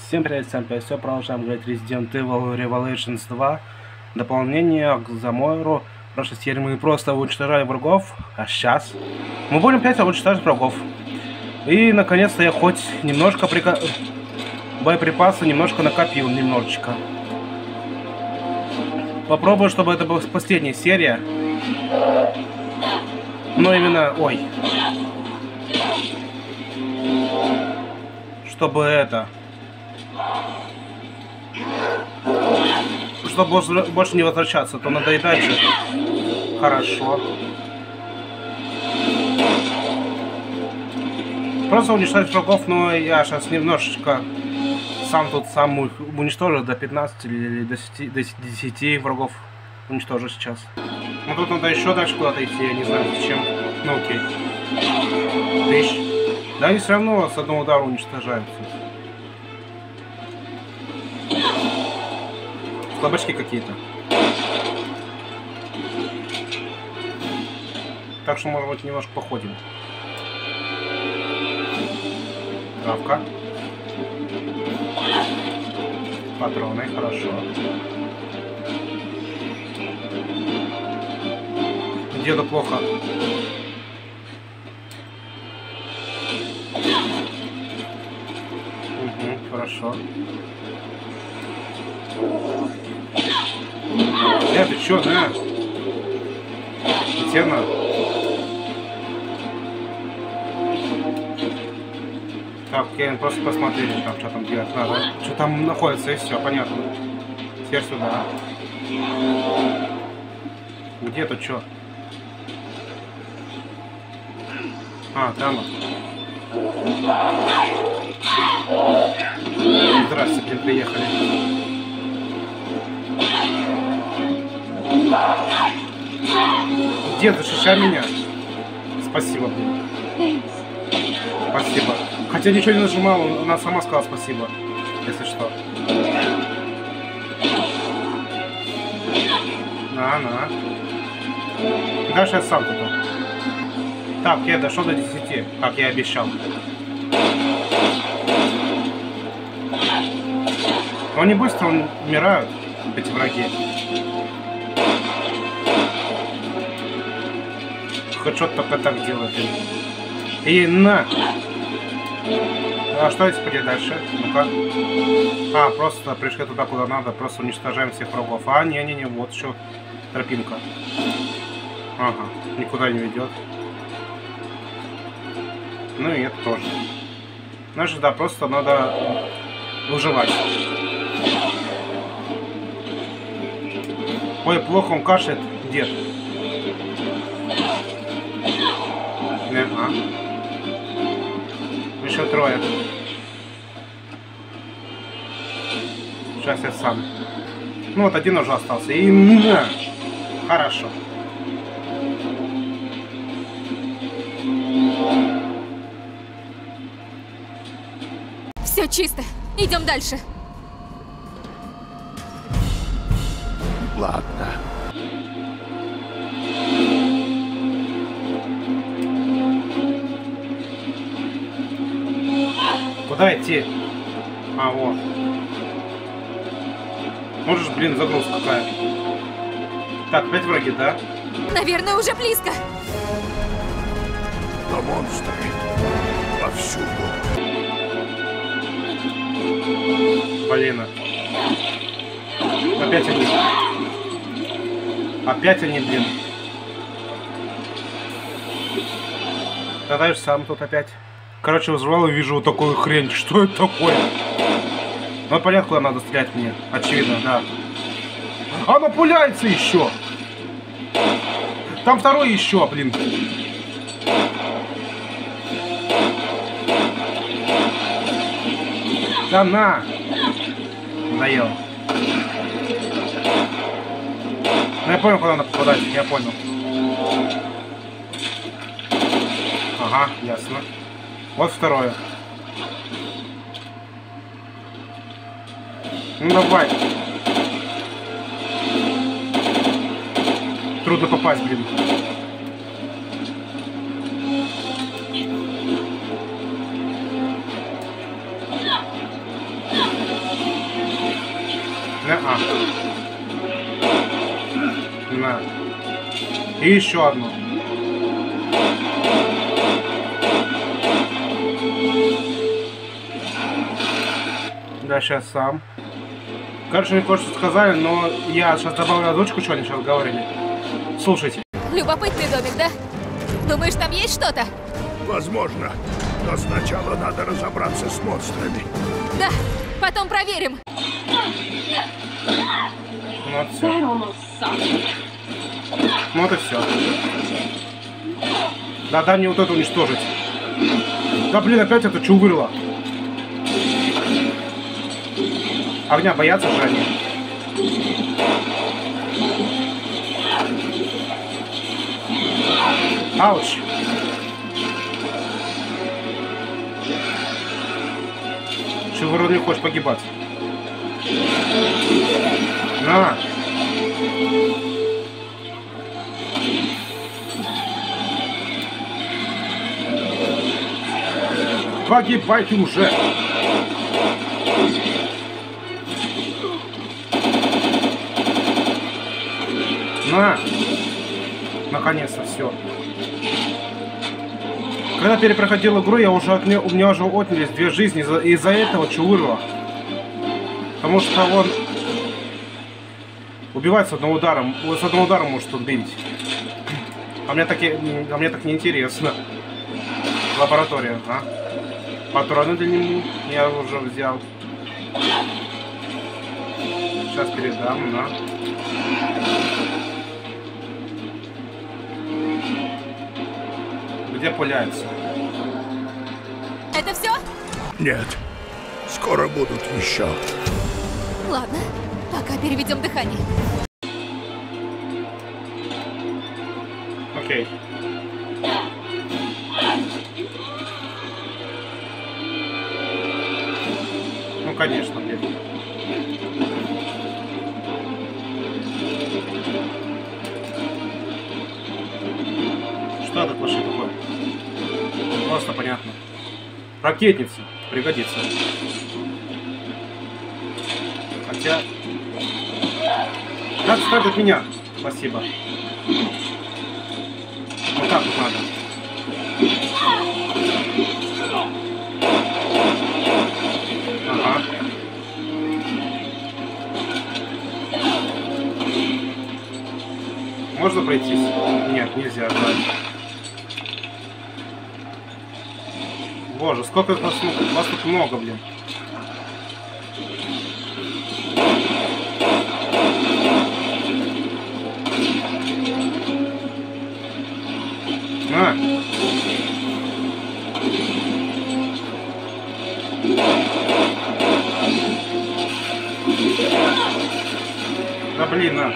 Всем привет, все продолжаем играть Resident Evil Revelations 2. Дополнение к Замойру. В прошлой серии мы просто уничтожали врагов, а сейчас мы будем опять уничтожать врагов. И наконец-то я хоть немножко боеприпасы немножко накопил, немножечко. Попробую, чтобы это была последняя серия. Но именно... Ой. Чтобы это... Чтобы больше не возвращаться, то надоедать же. Хорошо. Просто уничтожить врагов, но я сейчас немножечко сам их уничтожу до 15 или до 10 врагов уничтожу сейчас. Но тут надо еще дальше куда-то идти, я не знаю зачем. Ну окей. Да они все равно с одного удара уничтожаются. Слабачки какие-то. Так что, может быть, немножко походим. Травка. Патроны, хорошо. Деду плохо. Угу, хорошо. Ты чё, на? Тена. Так, я просто посмотрели, там что там делать надо. Что там находится, и все, понятно. Теперь сюда. Где тут что? А, там. Здрасте, блин, приехали. Дед, защищай меня. Спасибо, блин. Спасибо. Хотя ничего не нажимал, она сама сказала спасибо. Если что. На. Дальше я сам туда. Так, я дошел до 10, как я обещал. Но они быстро умирают, эти враги. Хэдшот только так делает. И на! А что теперь дальше? Ну-ка. А, просто пришли туда, куда надо, просто уничтожаем всех врагов. А, не-не-не, вот еще тропинка. Ага, никуда не ведет. Ну и это тоже. Значит, да, просто надо выживать. Ой, плохо он кашляет, дед. Еще трое. Сейчас я сам. Ну вот один уже остался. И на! Хорошо. Все чисто. Идем дальше. Ладно. Куда идти? А, вот. Можешь, блин, загрузка какая. Так, опять враги, да? Наверное, уже близко. Но монстры повсюду. Блин. Опять они. Опять они, блин. Тогда же сам тут опять. Короче, вызывал и вижу вот такую хрень. Что это такое? Ну, понятно, куда надо стрелять мне. Очевидно, да. Оно пуляется еще. Там второй еще, блин. Да на. Надоело. Ну, я понял, куда надо попадать. Я понял. Ага, ясно. Вот второе. Ну давай. Трудно попасть, блин. Не-а. На. И еще одну. Да, сейчас сам. Короче, мне кое-что сказали, но я сейчас добавлю озвучку, что они сейчас говорили. Слушайте. Любопытный домик, да? Думаешь, там есть что-то? Возможно. Но сначала надо разобраться с монстрами. Да, потом проверим. Ну вот все. Ну вот и все. Да, дай мне вот это уничтожить. Да блин, опять это чувырла. Огня боятся же они. Ауч. Чувырла не хочешь погибать. На. Погибай ты уже. На. Наконец-то все. Когда перепроходил игру, у меня уже отнялись 2 жизни из-за этого чувырла. Потому что он убивает с одного удара. С одного удара может убить. А мне так неинтересно. Лаборатория, а? Патроны для него я уже взял. Сейчас передам, на. Где пуляется? Это все? Нет. Скоро будут еще. Ладно, пока переведем дыхание. Окей. Ну, конечно, блин. Что это вообще такое? Просто понятно. Ракетница. Пригодится. Хотя... Как отстать от меня? Спасибо. Вот так вот надо. Ага. Можно пройтись? Нет, нельзя. Да. Боже, сколько вас тут много, блин. На. Да блин, на.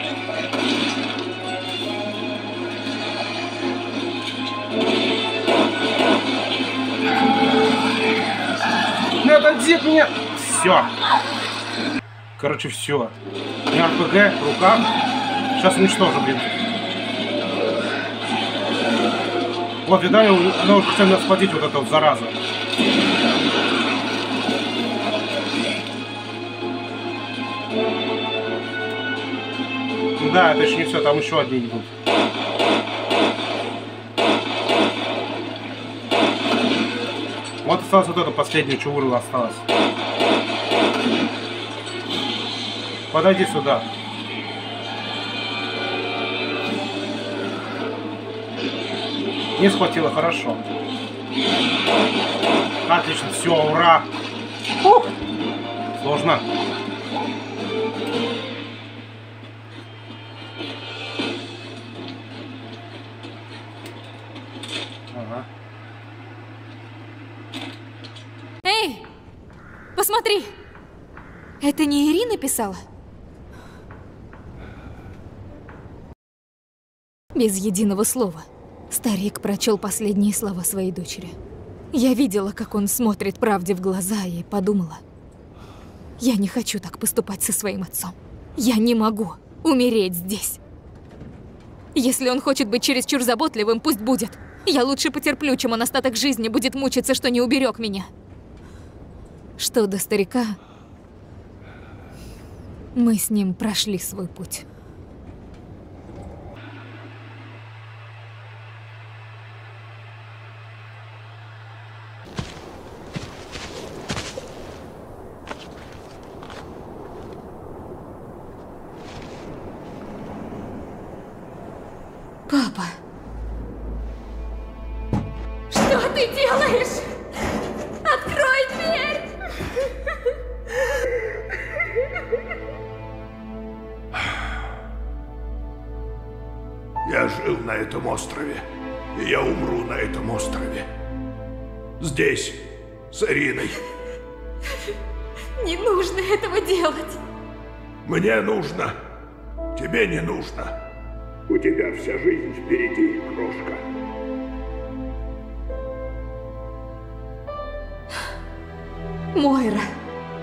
Не отойди от меня! Все. Короче, все. У меня РПГ в руках. Сейчас уничтожу, блин. Вот, видали, она уже хотела нас схватить, вот эта вот зараза. Да, это еще не все, там еще одни идут. Вот осталось вот это последнее чувырла осталось. Подойди сюда. Не схватило, хорошо. Отлично, все, ура. Ух! Сложно. Ага. Эй, посмотри. Это не Ирина писала? Без единого слова. Старик прочел последние слова своей дочери. Я видела, как он смотрит правде в глаза, и подумала: я не хочу так поступать со своим отцом. Я не могу умереть здесь. Если он хочет быть чересчур заботливым, пусть будет. Я лучше потерплю, чем он остаток жизни будет мучиться, что не уберег меня. Что до старика, Мы с ним прошли свой путь. Папа. Что ты делаешь? Открой дверь! Я жил на этом острове, и я умру на этом острове. Здесь, с Ириной. Не нужно этого делать. Мне нужно. Тебе не нужно. У тебя вся жизнь впереди, крошка. Мойра.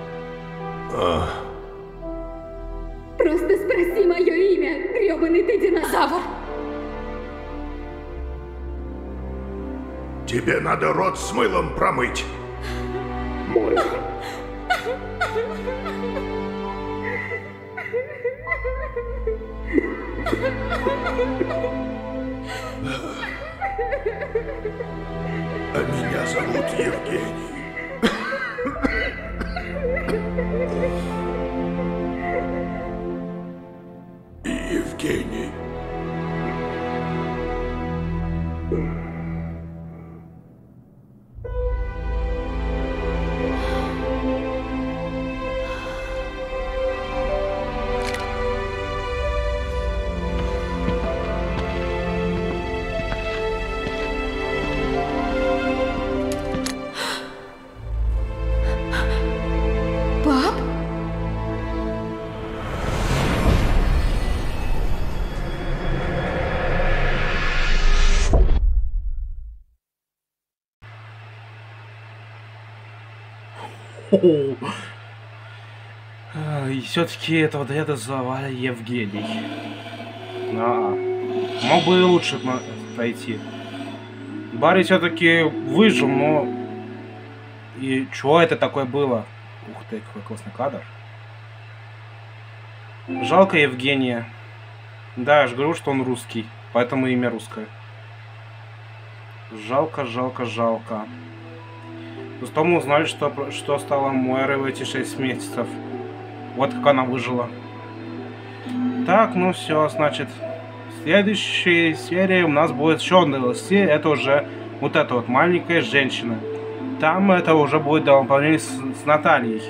Просто спроси мое имя, грёбаный ты динозавр. Тебе надо рот с мылом промыть. Мойра. А меня зовут Евгений. Евгений. Пап? И все-таки этого деда звали Евгений. Мог бы и лучше пройти. Барри все-таки выжил, но... И чего это такое было? Ух ты, какой классный кадр. Жалко Евгения. Да, я же говорю, что он русский. Поэтому имя русское. Жалко, жалко, жалко. Зато мы узнали, что стало Мойрой в эти 6 месяцев. Вот как она выжила. Так, ну все, значит, в следующей серии у нас будет еще одна DLC. Это уже вот эта вот маленькая женщина. Там это уже будет дополнение с Натальей.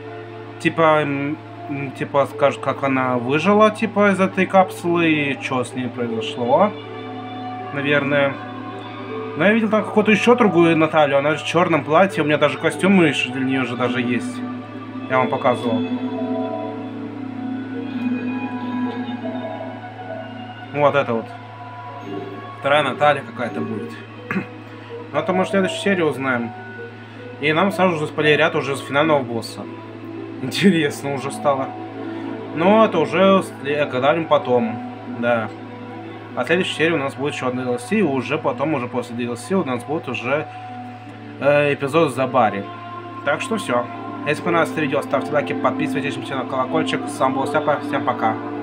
Типа скажут, как она выжила, типа, из этой капсулы и что с ней произошло. Наверное. Но я видел там какую-то еще другую Наталью. Она же в черном платье. У меня даже костюмы для нее же даже есть. Я вам показывал. Вот это вот. Вторая Наталья какая-то будет. Но это мы в следующей серии узнаем. И нам сразу же спойлерят уже с финального босса. Интересно уже стало. Но это уже когда-нибудь потом. Да. А в следующей серии у нас будет еще одна DLC. И уже потом, уже после DLC у нас будет уже эпизод за Барри. Так что все. Если понравилось это видео, ставьте лайки, подписывайтесь на колокольчик. С вами был Степа. Всем пока.